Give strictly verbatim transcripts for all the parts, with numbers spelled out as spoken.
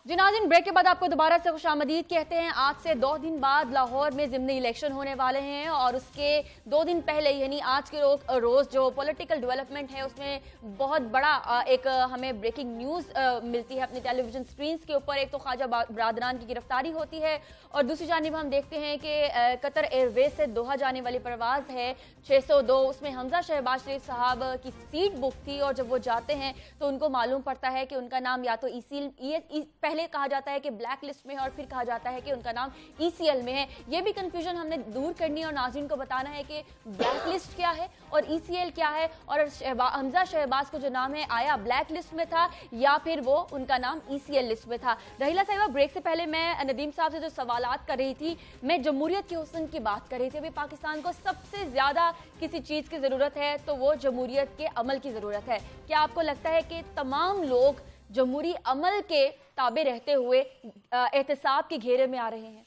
जी नाज़रीन, ब्रेक के बाद आपको दोबारा से खुशामदीद कहते हैं। आज से दो दिन बाद लाहौर में ज़िमनी इलेक्शन होने वाले हैं और उसके दो दिन पहले यानी आज के रोज़ जो पॉलिटिकल डेवलपमेंट है उसमें बहुत बड़ा एक हमें ब्रेकिंग न्यूज़ मिलती है अपनी टेलीविजन स्क्रीन के ऊपर। एक तो ख्वाजा बरादरान की गिरफ्तारी होती है और दूसरी जानिब हम देखते हैं कि कतर एयरवेज से दोहा जाने वाली परवाज़ है छः सौ दो, उसमें हमजा शहबाज शरीफ साहब की सीट बुक थी और जब वो जाते हैं तो उनको मालूम पड़ता है कि उनका नाम या तो ई सी पहले कहा जाता है कि ब्लैक लिस्ट में है और फिर कहा जाता है कि उनका नाम ई सी एल में है। ये भी कंफ्यूजन हमने दूर करनी है और नाज़रीन को बताना है कि ब्लैक लिस्ट क्या है और ई सी एल क्या है और हमजा शहबाज को जो नाम है आया ब्लैक लिस्ट में था या फिर वो उनका नाम ई सी एल लिस्ट में था। रहीला साहिबा, ब्रेक से पहले मैं नदीम साहब से जो सवालात कर रही थी, मैं जमहूरियत के हुस्न की बात कर रही थी। अभी पाकिस्तान को सबसे ज्यादा किसी चीज की जरूरत है तो वो जमहूरियत के अमल की जरूरत है। क्या आपको लगता है कि तमाम लोग जमहूरी अमल के ताबे रहते हुए एहतसाब के घेरे में आ रहे हैं?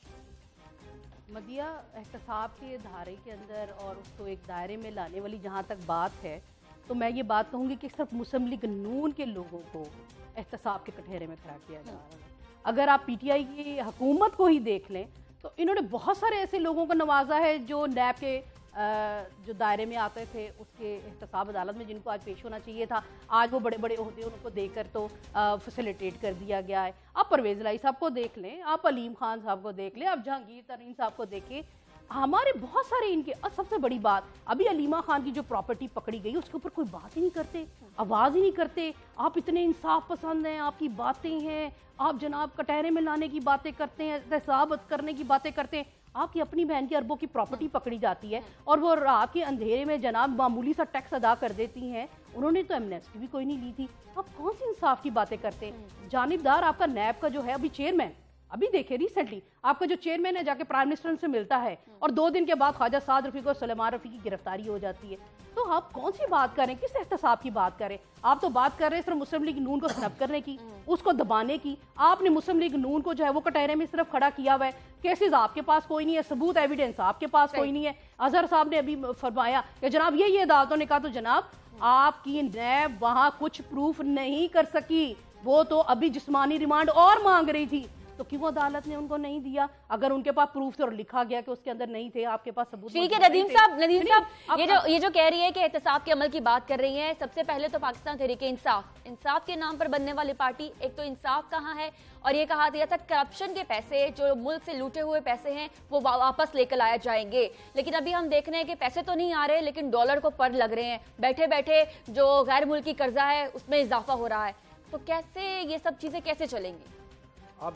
मदिया, एहतसाब के धारे के अंदर और उसको एक दायरे में लाने वाली जहाँ तक बात है तो मैं ये बात कहूँगी कि सिर्फ मुस्लिम लीग नून के लोगों को एहतसाब के कटहरे में खड़ा किया जा रहा है। अगर आप पी टी आई की हुकूमत को ही देख लें तो इन्होंने बहुत सारे ऐसे लोगों को नवाजा है जो नैब के जो दायरे में आते थे उसके एहतसाब अदालत में जिनको आज पेश होना चाहिए था, आज वो बड़े बड़े ओहदे उनको देकर तो फैसिलिटेट कर दिया गया है। आप परवेज़ लाई साहब को देख लें, आप अलीम खान साहब को देख लें, आप जहांगीर तरीन साहब को देखें, हमारे बहुत सारे इनके। और सबसे बड़ी बात, अभी अलीमा खान की जो प्रॉपर्टी पकड़ी गई उसके ऊपर कोई बात ही नहीं करते, आवाज़ ही नहीं करते। आप इतने इंसाफ पसंद हैं, आपकी बातें हैं, आप जनाब कटहरे में लाने की बातें करते हैं, एहतसाब करने की बातें करते हैं। आपकी अपनी बहन की अरबों की प्रॉपर्टी पकड़ी जाती है और वो रात के अंधेरे में जनाब मामूली सा टैक्स अदा कर देती हैं। उन्होंने तो एमनेस्टी भी कोई नहीं ली थी। आप कौन सी इंसाफ की बातें करते हैं? जानिबदार आपका नैब का जो है अभी चेयरमैन, अभी देखिए रिसेंटली आपका जो चेयरमैन है जाके प्राइम मिनिस्टर से मिलता है और दो दिन के बाद ख्वाजा साद रफीक और सलेमान रफी की गिरफ्तारी हो जाती है। तो आप कौन सी बात करें, किस एहतसाब की बात करें? आप तो बात कर रहे हैं सिर्फ मुस्लिम लीग नून को स्नब करने की, उसको दबाने की। आपने मुस्लिम लीग नून को जो है वो कटहरे में सिर्फ खड़ा किया हुआ है। केसेस आपके पास कोई नहीं है, सबूत एविडेंस आपके पास कोई नहीं है। अजहर साहब ने अभी फरमाया कि जनाब ये ये अदालतों ने कहा, तो जनाब आपकी नैब वहां कुछ प्रूफ नहीं कर सकी, वो तो अभी जिस्मानी रिमांड और मांग रही थी, तो क्यों अदालत ने उनको नहीं दिया? अगर उनके पास प्रूफ और लिखा गया कि उसके अंदर नहीं थे, आपके पास सबूत। ठीक है नदीम साहब, नदीम साहब ये जो ये जो कह रही है कि एहतसाब के अमल की बात कर रही है, सबसे पहले तो पाकिस्तान तहरीक इंसाफ इंसाफ के नाम पर बनने वाली पार्टी, एक तो इंसाफ कहाँ है? और ये कहा गया था करप्शन के पैसे जो मुल्क से लूटे हुए पैसे हैं वो वापस लेकर लाए जाएंगे, लेकिन अभी हम देख रहे हैं कि पैसे तो नहीं आ रहे लेकिन डॉलर को पर लग रहे हैं। बैठे बैठे जो गैर मुल्की कर्जा है उसमें इजाफा हो रहा है, तो कैसे ये सब चीजें कैसे चलेंगी? आप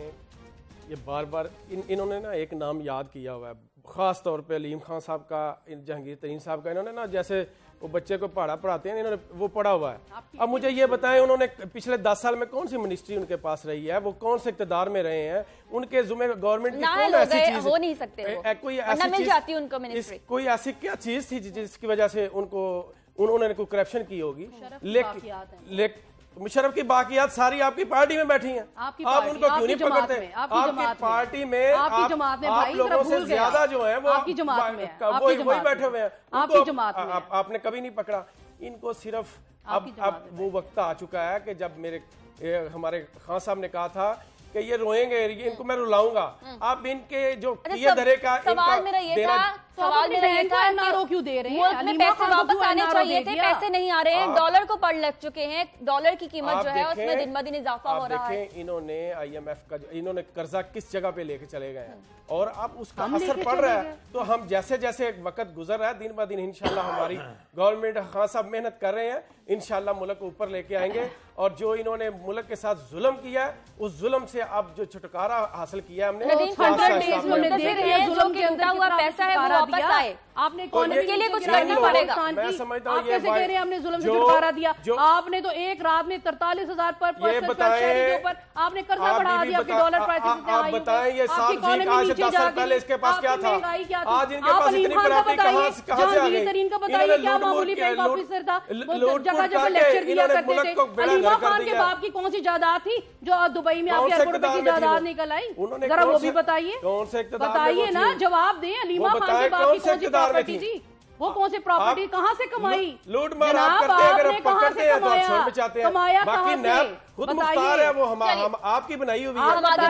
देखें ये बार बार इन इन्होंने ना एक नाम याद किया हुआ है, ख़ास तौर पे अलीम खान साहब का, जहांगीर तरीन साहब का। इन्होंने ना जैसे वो बच्चे को पढ़ा पढ़ाते हैं, इन्होंने वो पढ़ा हुआ है। अब मुझे ये बताएं, उन्होंने पिछले दस साल में कौन सी मिनिस्ट्री उनके पास रही है, वो कौन से इकतदार में रहे हैं, उनके जुम्मे गवर्नमेंट की कौन ऐसी चीज हो नहीं सकते वो, कोई ऐसी मिल जाती उनको मिनिस्ट्री, कोई ऐसी क्या चीज थी जिसकी वजह से उनको उन्होंने कोई करप्शन की होगी? लेकिन मुशर्रफ की बाकियात सारी आपकी पार्टी में बैठी हैं, आप उनको क्यों नहीं पकड़ते? आपकी पार्टी में आप लोगों से ज्यादा जो है वो वही बैठे हुए हैं, आपने कभी नहीं पकड़ा इनको। सिर्फ अब अब वो वक्त आ चुका है कि जब मेरे हमारे खान साहब ने कहा था कि ये रोएंगे, इनको मैं रुलाऊंगा। आप इनके जो किए धरे का सवाल मेरा ये था सवाल मेरा ये था एनआरओ क्यों दे रहे हैं? मुल्क में पैसे वापस आने चाहिए थे, पैसे नहीं आ रहे हैं, डॉलर को पड़ लग चुके हैं, डॉलर की कीमत जो है उसमें दिन ब दिन इजाफा हो रहा है। इन्होंने आईएमएफ का इन्होंने कर्जा किस जगह पे लेके चले गए हैं और अब उसका असर पड़ रहा है। तो हम जैसे जैसे वक्त गुजर रहा है दिन ब दिन इंशाल्लाह हमारी गवर्नमेंट खान साहब मेहनत कर रहे हैं, इंशाल्लाह मुल्क को ऊपर लेके आएंगे। और जो इन्होंने मुल्क के साथ जुल्म किया है उस जुल्म से अब जो छुटकारा हासिल किया हमने, पैसा है वो वापस आए, आपने कौन इसके लिए कुछ करना पड़ेगा? मैं समझता हूँ ये कह रहे हैं हमने जुल्म से छुटकारा दिया, आपने तो एक रात में तरतालीस हजार पर के ऊपर आपने कर्जा बढ़ा दिया, डॉलर प्राइसेस। आप बताएं ये साल आज से दस साल पहले इसके पास क्या था, आज इनके पास इतनी प्रॉपर्टी कहां से आ गई? तरीन का बताइए क्या मामूली बैंक ऑफिसर था, जगह जगह लेक्चर दिया करते थे। अलीमा खान के बाप की कौन सी जायदाद थी जो दुबई में आपके अरबों रुपए की जायदाद निकल आई? जरा वो भी बताइए, बताइए ना, जवाब दें। अलीमा खान के बाप की कौन सी प्रॉपर्टी थी, वो कौन सी प्रॉपर्टी कहां से कमाई? लूट मार आप करते हैं, अगर पकड़ करते हैं तो आप शोर मचाते हैं, बाकी नैब खुद मुख्तार है, वो हम हम आपकी बनाई हुई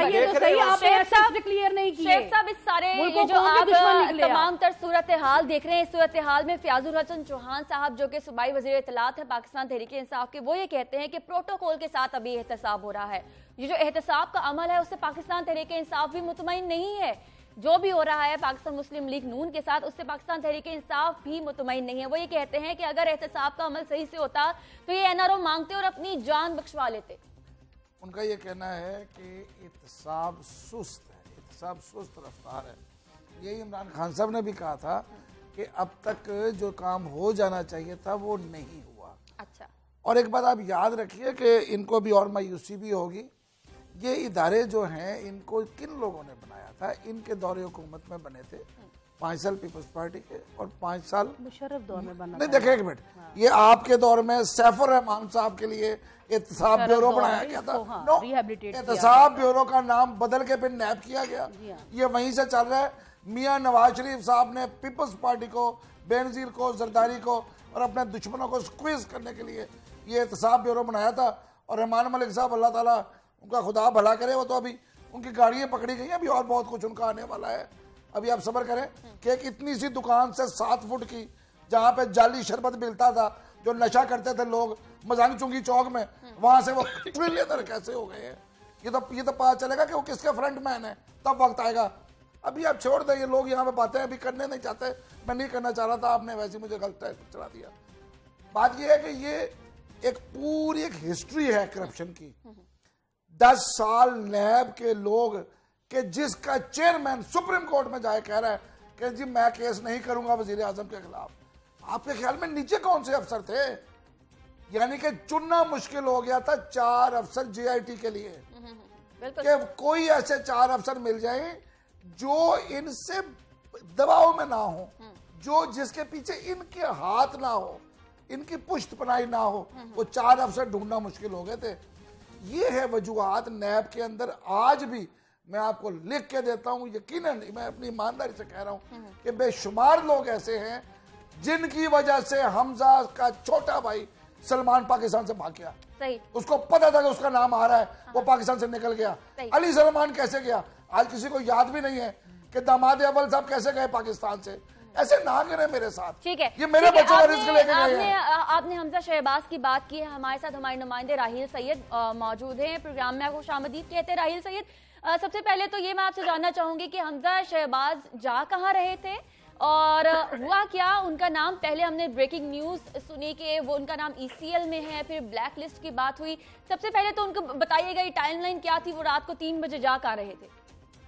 है। क्लियर नहीं किए शेख साहब, इस सारे ये जो आप तमाम तर सूरत हाल देख रहे हैं, इस सूरत हाल में फयाजुल हसन चौहान साहब जो कि सूबाई वज़ीर इत्तलात है पाकिस्तान तहरीक इंसाफ के, वो ये कहते हैं कि प्रोटोकॉल के साथ अभी एहतसाब हो रहा है। ये जो एहतसाब का अमल है उससे पाकिस्तान तहरीक इंसाफ भी मुतमईन नहीं है। जो भी हो रहा है पाकिस्तान मुस्लिम लीग नून के साथ, उससे पाकिस्तान तहरीक इंसाफ भी मुतमईन नहीं है। वो ये कहते हैं कि अगर एहतसाब का अमल सही से होता तो ये एन आर ओ मांगते और अपनी जान बख्शवा लेते। उनका ये कहना है कि एहतसाब सुस्त है, एहतसाब सुस्त रफ्तार है। यही इमरान खान साहब ने भी कहा था कि अब तक जो काम हो जाना चाहिए था वो नहीं हुआ। अच्छा, और एक बात आप याद रखिए कि इनको भी और मायूसी भी होगी, ये इदारे जो हैं इनको किन लोगों ने बनाया था? इनके दौरे हुकूमत में बने थे, पाँच साल पीपल्स पार्टी के और पाँच साल मुशर्रफ दौर में बना। नहीं देखे एक मिनट, ये आपके दौर में सैफुर रहमान साहब के लिए एहतसाब ब्यूरो बनाया गया था। हाँ, नो, एहतसाब ब्यूरो का नाम बदल के फिर नैब किया गया। ये वहीं से चल रहा है। मियाँ नवाज शरीफ साहब ने पीपल्स पार्टी को, बेनजीर को, जरदारी को और अपने दुश्मनों को स्क्वीज करने के लिए ये एहतसाब ब्यूरो बनाया था। और रहमान मलिक साहब, अल्लाह ताला उनका खुदा भला करे, वो तो अभी उनकी गाड़ियाँ पकड़ी गई हैं, अभी और बहुत कुछ उनका आने वाला है। अभी आप सब्र करें कि एक इतनी सी दुकान से सात फुट की, जहाँ पे जाली शरबत मिलता था, जो नशा करते थे लोग मजांग चुंगी चौक में, वहां से वो ट्रिलियनर कैसे हो गए हैं? ये तो ये तो पता चलेगा कि वो किसके फ्रंट मैन है, तब वक्त आएगा। अभी आप छोड़ दें, ये लोग यहाँ पे बातें अभी करने नहीं चाहते। मैं नहीं करना चाह रहा था, आपने वैसे मुझे गलत चला दिया। बात ये है कि ये एक पूरी एक हिस्ट्री है करप्शन की। दस साल नैब के लोग कि जिसका चेयरमैन सुप्रीम कोर्ट में जाए कह रहा है कि जी मैं केस नहीं करूंगा वजीर आजम के खिलाफ। आपके ख्याल में नीचे कौन से अफसर थे? यानी कि चुनना मुश्किल हो गया था चार अफसर जे आई टी के लिए, कि कोई ऐसे चार अफसर मिल जाए जो इनसे दबाव में ना हो, जो जिसके पीछे इनके हाथ ना हो, इनकी पुष्ट पनाही ना हो। वो चार अफसर ढूंढना मुश्किल हो गए थे। ये है वजूहात नैब के अंदर। आज भी मैं आपको लिख के देता हूं, यकीनन मैं अपनी ईमानदारी से कह रहा हूं कि बेशुमार लोग ऐसे हैं जिनकी वजह से हमजा का छोटा भाई सलमान पाकिस्तान से भाग गया। सही। उसको पता था कि उसका नाम आ रहा है, हाँ। वो पाकिस्तान से निकल गया। अली सलमान कैसे गया आज किसी को याद भी नहीं है कि दामाद अव्वल साहब कैसे गए पाकिस्तान से। ऐसे ना करें मेरे साथ, ठीक है, ये मेरे बच्चों का रिस्क लेके गए हैं। आपने हमजा शहबाज की बात की है, हमारे साथ हमारे नुमाइंदे राहिल सैयद मौजूद हैं प्रोग्राम में। आपको खुशामदीद कहते हैं राहिल सैयद। सबसे पहले तो ये मैं आपसे जानना चाहूंगी कि हमजा शहबाज जा कहाँ रहे थे और हुआ क्या? उनका नाम, पहले हमने ब्रेकिंग न्यूज सुनी कि वो उनका नाम ई सी एल में है, फिर ब्लैक लिस्ट की बात हुई। सबसे पहले तो उनको बताइएगा ये टाइमलाइन क्या थी, वो रात को तीन बजे जा कहाँ रहे थे?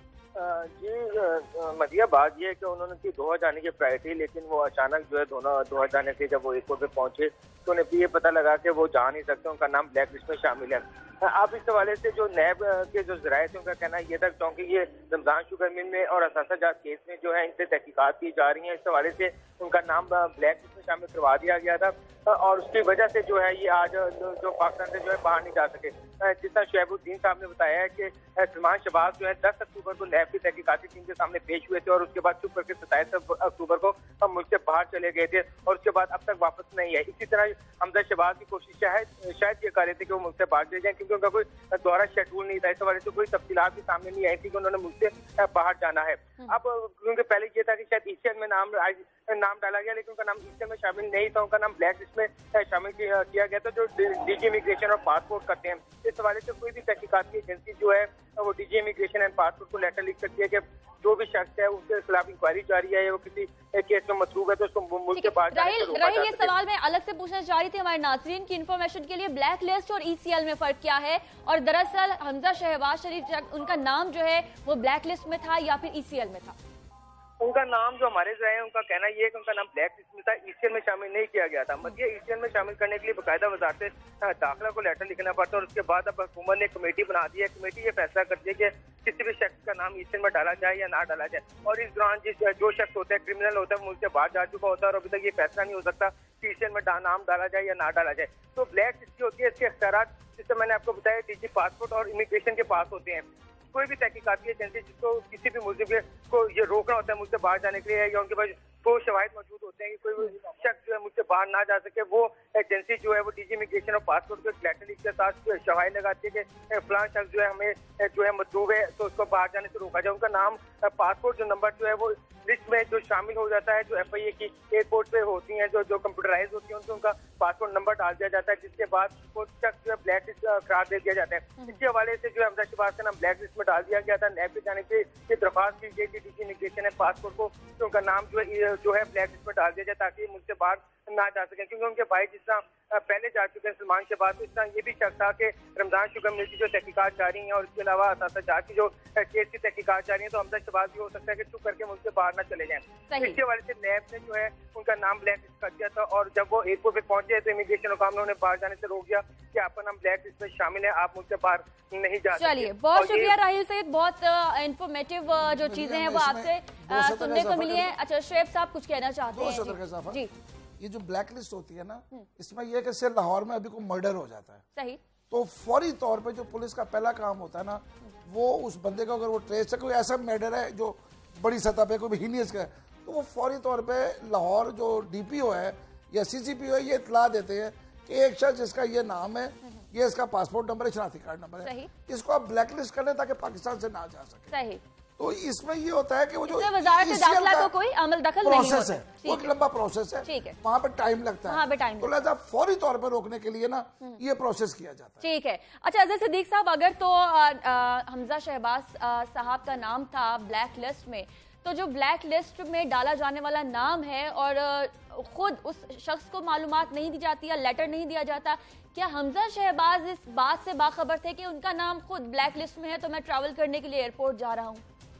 जी मदिया, बात ये है कि उन्होंने की दोहा जाने की प्रायोरिटी, लेकिन वो अचानक जो है दोनों दोहा जाने से जब वो एयरपोर्ट पे पहुंचे तो उन्हें भी ये पता लगा कि वो जा नहीं सकते, उनका नाम ब्लैक लिस्ट में शामिल है। आप इस हवाले से जो नैब के जो जराये थे उनका कहना ये था क्योंकि ये रमजान शुगर मिल में और असासा जात केस में जो है इनसे तहकीकात की जा रही है, इस हवाले से उनका नाम ब्लैक लिस्ट में शामिल करवा दिया गया था और उसकी वजह से जो है ये आज जो पाकिस्तान से जो है बाहर नहीं जा सके। जितना शहबुद्दीन साहब ने बताया है कि सलमान शहबाज जो है दस अक्टूबर को नैब की तहकीकाती टीम के सामने पेश हुए थे और उसके बाद चुप करके सत्ताईस अक्टूबर को हम मुल्क से बाहर चले गए थे और उसके बाद अब तक वापस नहीं है। इसी तरह हमजा शहबाज की कोशिश है शायद ये कर रहे थे कि वो मुल्क से बाहर चले जाए, क्योंकि उनका कोई दौरा शेड्यूल नहीं था। इस हवाले से कोई तफसीलात भी सामने नहीं आई थी कि उन्होंने मुल्क से बाहर जाना है। अब क्योंकि पहले ये था कि शायद ई सी एल में नाम नाम डाला गया, लेकिन उनका नाम ई सी एल में शामिल नहीं था, उनका नाम ब्लैक लिस्ट में शामिल किया गया था जो डीजी इमिग्रेशन और पासपोर्ट करते हैं। इस हवाले से कोई भी तहकीकात की एजेंसी जो है वो डीजी इमिग्रेशन एंड पासपोर्ट को लेटर लिख सकती है कि जो भी शख्स है उसके खिलाफ इंक्वायरी जारी है, वो किसी केस में मतरूब है तो उसको मुल्क के बाहर जाने से रोका जा सके। ये सवाल मैं अलग से पूछना चाह रही थी हमारे नाज़रीन की इन्फॉर्मेशन के लिए, ब्लैक लिस्ट और ई सी एल में फर्क क्या है? और दरअसल हमजा शहबाज शरीफ उनका नाम जो है वो ब्लैक लिस्ट में था या फिर ई सी एल में था? उनका नाम जो हमारे जो है उनका कहना ये है कि उनका नाम ब्लैक लिस्ट में था, ई सी एल में शामिल नहीं किया गया था। मदिया, ई सी एल में शामिल करने के लिए बाकायदा वजारत दाखिला को लेटर लिखना पड़ता है और उसके बाद अब हुकूमत ने कमेटी बना दी है। कमेटी ये फैसला करती है कि किसी भी शख्स का नाम ई सी एल में डाला जाए या ना डाला जाए। और इस दौरान जिस जो शख्स होता है क्रिमिनल होता है मुल्क से बाहर जा चुका होता है और अभी तक ये फैसला नहीं हो सकता कि ई सी एल में नाम डाला जाए या ना डाला जाए। तो ब्लैक लिस्ट होती है, इसके अख्तियारात जिससे मैंने आपको बताया डीजी पासपोर्ट और इमिग्रेशन के पास होते हैं। कोई भी तहकीकाती एजेंसी जिसको किसी भी मुल्क को ये रोकना होता है मुझसे बाहर जाने के लिए या उनके पास वो शवाहिद मौजूद होते हैं कि कोई शख्स जो है मुझसे बाहर ना जा सके। वो एजेंसी जो है वो डीजी इमिग्रेशन और पासपोर्ट को एक लेटर लिख के साथ शवाहिद लगाती है कि फलां शख्स जो है हमें जो है मतलूब है तो उसको बाहर जाने से रोका जाए। उनका नाम, पासपोर्ट जो नंबर जो है वो लिस्ट में जो शामिल हो जाता है, जो एफ आई ए की एयरपोर्ट पे होती हैं, जो जो कंप्यूटराइज होती है, उनको उनका पासपोर्ट नंबर डाल दिया जाता है, जिसके बाद वो शख्स जो है ब्लैक लिस्ट करार दे दिया जाता है। इसके हवाले से जो है हमजा शहबाज का नाम ब्लैक लिस्ट में डाल दिया गया था। नैब की जाने से ये दरख्वास्त की गई थी डीजी इमिग्रेशन है पासपोर्ट को तो उनका नाम जो है जो है ब्लैक लिस्ट में डाल दिया जाए ताकि मुझसे बाहर ना जा सके, क्योंकि उनके भाई जिस तरह पहले जा चुके हैं सलमान के बाद, तो इस तरह ये भी शक था कि रमजान शुगर मिल की जो तहकीकात जारी हैं और इसके अलावा असासाजात की जो केस की तहकीकात जारी है तो हमजा शहबाज भी हो सकता है कि चुप करके मुझसे बाहर ना चले जाएं। इसके हवाले से नैब ने जो है उनका नाम ब्लैक लिस्ट कर दिया था और जब वो एयरपोर्ट पे पहुंचे तो इमिग्रेशन हुकाम ने उन्हें बाहर जाने से रोक दिया कि आपका नाम ब्लैक लिस्ट में शामिल है, आप मुझसे बाहर नहीं जा सकते। चलिए, बहुत शुक्रिया राहिल सैयद, बहुत इंफॉर्मेटिव जो चीजें हैं वो आपसे सुनने को मिली है। अच्छा, शुएब साहब कुछ कहना चाहते हैं? जी, ये जो ब्लैक लिस्ट होती है ना, इसमें यह कि सिर्फ लाहौर में अभी कोई मर्डर हो जाता है, सही, तो फौरी तौर पे जो पुलिस का पहला काम होता है ना, वो उस बंदे को अगर वो ट्रेस है, कोई ऐसा मर्डर है जो बड़ी सतह पे कोई हीनियस का है, तो वो फौरी तौर पे लाहौर जो डी पी ओ है या सी सी पी ओ है ये इतला देते हैं कि एक शख्स जिसका ये नाम है, ये इसका पासपोर्ट नंबर है, शनाख्ती कार्ड नंबर है, इसको आप ब्लैक लिस्ट कर लें ताकि पाकिस्तान से ना जा सके। सही। तो इसमें ये होता है कि वो जो वजारत दाखिला को कोई अमल दखल नहीं प्रोसेस है, वो एक लंबा प्रोसेस है, ठीक है, वहाँ पे टाइम लगता है, तो लिहाजा फौरी तौर पर रोकने के लिए ना ये प्रोसेस किया जाता है। ठीक है। अच्छा अजहर सिद्दीक साहब, अगर तो हमजा शहबाज साहब का नाम था ब्लैक लिस्ट में, तो जो ब्लैक लिस्ट में डाला जाने वाला नाम है और खुद उस शख्स को मालूमात नहीं दी जाती या लेटर नहीं दिया जाता, क्या हमजा शहबाज इस बात से बाखबर थे कि उनका नाम खुद ब्लैक लिस्ट में है तो मैं ट्रैवल करने के लिए एयरपोर्ट जा रहा हूँ?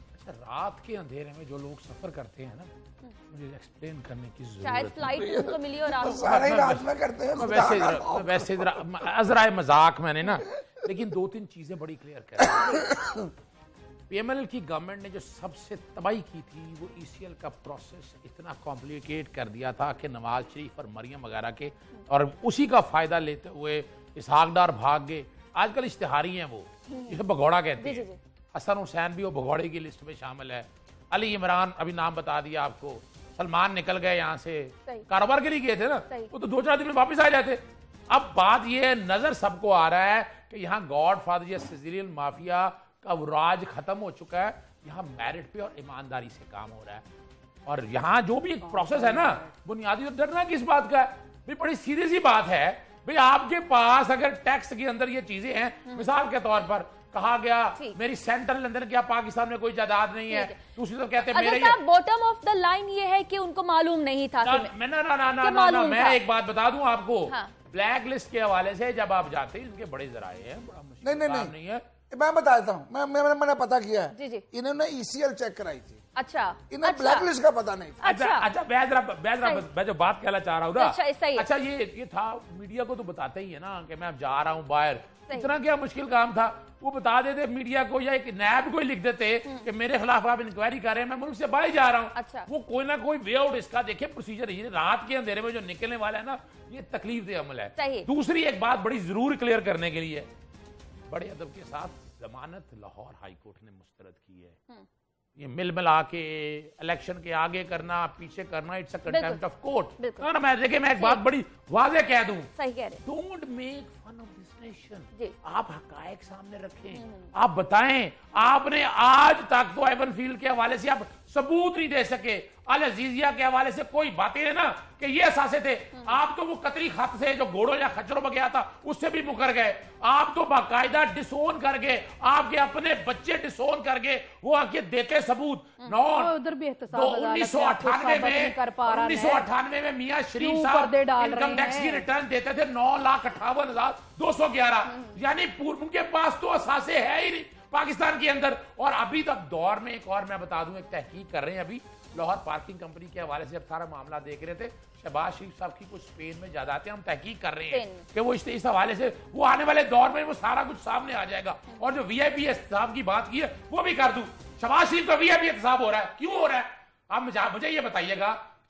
रात के अंधेरे में जो लोग सफर करते हैं ना, मुझे एक्सप्लेन करने की जरूरत शायद फ्लाइट उनको मिली और आप सारे रात में करते हैं। वैसे वैसे अजराए मजाक मैंने ना, लेकिन दो तीन चीजें बड़ी क्लियर कर। पी एम एल एल की गवर्नमेंट ने जो सबसे तबाही की थी वो ई सी एल का प्रोसेस इतना कॉम्प्लिकेट कर दिया था कि नवाज शरीफ और मरियम वगैरह के, और उसी का फायदा लेते हुए इसहाक डार भाग गए। आजकल इश्तिहारी हैं वो, जिसे भगौड़ा कहते हैं। हसन हुसैन भी वो भगौड़े की लिस्ट में शामिल है। अली इमरान अभी नाम बता दिया आपको। सलमान निकल गए यहाँ से, कारोबार के लिए गए थे ना, वो तो दो चार दिन में वापस आ जाते। अब बात ये नजर सबको आ रहा है कि यहाँ गॉड फादर या सिजिलियन माफिया का राज खत्म हो चुका है, यहाँ मेरिट पे और ईमानदारी से काम हो रहा है। और यहाँ जो भी एक प्रोसेस है ना, बुनियादी तो डरना किस बात का है भाई, बड़ी सीधी सी बात है भाई। आपके पास अगर टैक्स के अंदर ये चीजें हैं, मिसाल के तौर पर कहा गया मेरी सेंट्रल लंदन क्या पाकिस्तान में कोई जायदाद नहीं है, दूसरी तो कहते हैं मेरे बॉटम ऑफ द लाइन ये है कि उनको मालूम नहीं था। ना, मैं ना, ना, ना, ना, ना, ना, मैं एक बात बता दूं आपको, हाँ। ब्लैक लिस्ट के हवाले से जब आप जाते हैं इनके बड़े जराए हैं, बड़ा नहीं नहीं नहीं, नहीं है। मैं बता देता हूँ, मैं, मैं, मैंने पता किया है, जी जी। इन्होंने ई सी एल चेक कराई थी। अच्छा, इन्हें अच्छा, ब्लैक लिस्ट का पता नहीं था। अच्छा अच्छा, मैं जरा मैं जरा मैं जो बात कहना चाह रहा हूँ ना, अच्छा, अच्छा ये ये था, मीडिया को तो बताते ही है ना कि मैं अब जा रहा हूँ बाहर, इतना क्या मुश्किल काम था, वो बता देते मीडिया को या एक नैब को ही लिख देते कि मेरे खिलाफ आप इंक्वायरी कर रहे हैं, मैं मुल्क से बाहर जा रहा हूँ। अच्छा। वो कोई ना कोई वे आउट इसका देखिए प्रोसीजर, ये रात के अंधेरे में जो निकलने वाला है ना, ये तकलीफ दे अमल है। दूसरी एक बात बड़ी जरूर क्लियर करने के लिए, बड़े अदब के साथ जमानत लाहौर हाई कोर्ट ने मुस्तरद की है। ये मिल मिला के इलेक्शन के आगे करना पीछे करना, it's a contempt of court. मैं देखिए मैं एक बात बड़ी वाज़ेह कह दूं, सही कह रहे हैं, don't make fun of this nation. आप हकायक सामने रखें, आप बताएं। आपने आज तक तो एवन फील्ड के हवाले से आप सबूत नहीं दे सके, अल अजीजिया के हवाले से कोई बातें है ना कि ये असासे थे, आप तो वो कतरी खत से जो घोड़ों या खच्चरों में गया था उससे भी मुकर गए। आप तो बाकायदा डिसोन कर गए, आपके अपने बच्चे डिसोन कर गए, वो आके देते सबूत। नौ उधर भी उन्नीस सौ अट्ठानवे में उन्नीस सौ अट्ठानवे में मियाँ शरीफ साहब इनकम टैक्स की रिटर्न देते थे नौ लाख अट्ठावन हजार दो सौ ग्यारह, यानी पूर्व के पास तो असासे है ही नहीं पाकिस्तान के अंदर। और अभी तक दौर में एक और मैं बता दूं, एक तहकीक कर रहे हैं अभी लाहौर पार्किंग कंपनी के हवाले से, अब सारा मामला देख रहे थे, शहबाज शरीफ साहब की कुछ स्पेन में जायदादें हम तहकीक कर रहे हैं कि वो इस, इस हवाले से वो आने वाले दौर में वो सारा कुछ सामने आ जाएगा। और जो वी आई पी एहतसाब की बात की है वो भी कर दूं, शहबाज शरीफ का वी आई पी एहतसाब हो रहा है, क्यों हो रहा है? आप मुझे ये बताइएगा,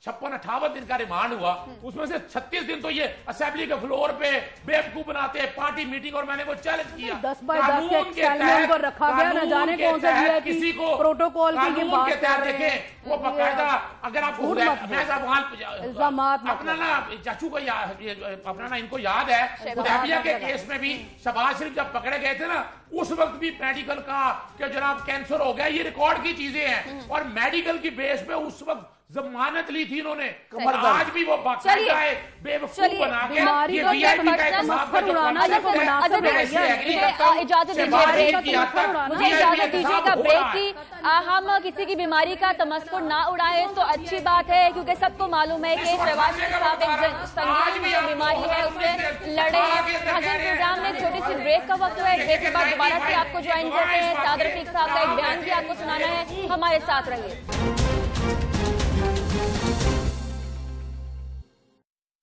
छप्पन अठावन दिन का रिमांड हुआ, उसमें से छत्तीस दिन तो ये असेंबली के फ्लोर पे बेवकूफ बनाते हैं, पार्टी मीटिंग, और मैंने वो चैलेंज किया। दस बाय दस के सेल में उनको रखा गया, न जाने कौन सा किसी को प्रोटोकॉल की ये बात कर रहे हैं। वो बकायदा अगर आपको अपना ना चाचू को अपना ना इनको याद है, हुदैबिया के केस में भी शहबाज शरीफ जब पकड़े गए थे ना, उस वक्त भी मेडिकल का कि जनाब कैंसर हो गया, ये रिकॉर्ड की चीजें हैं, और मेडिकल की बेस पे उस वक्त जमानत ली थी इन्होंने। आज भी वो बाकायदा है बेवकूफ बना के ये वीआईपी का एहतसाब का जो इजाजत दीजिए, मुझे इजाजत दीजिएगा ब्रेक की। हम किसी की बीमारी का तमस्कुर ना उड़ाएं तो अच्छी बात है, क्योंकि सबको मालूम है कि शहबाज शरीफ साहब एक संगीन बीमारी है, उससे लड़े हैं। प्रोग्राम में एक छोटी सी ब्रेक का वक्त है, ब्रेक के बाद दोबारा से आपको ज्वाइन करते हैं। सादर रफीक साहब का एक बयान भी आपको सुनाना है, हमारे साथ रहिए।